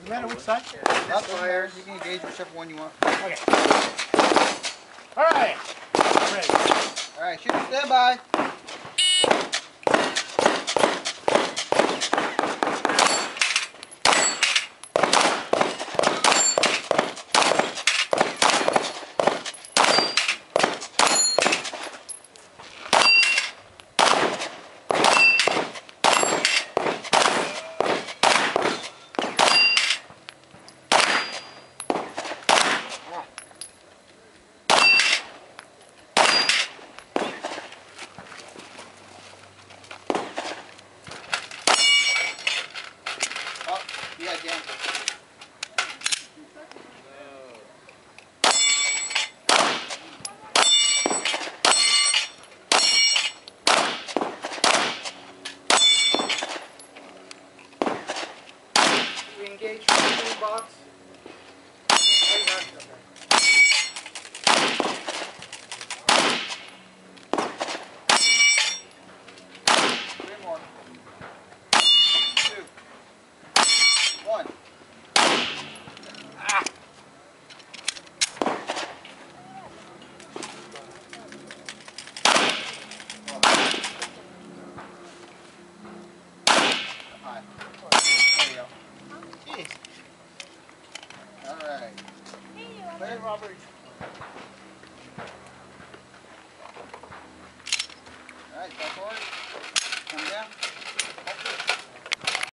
No matter which side? Up fires. You can engage whichever one you want. Okay. Alright. Ready. Alright, shoot, stand by. Yeah, again. We engage from the green box. Three more. 2, 1. Jeez. Alright. Hey, Robert. Alright, back forward. Come down.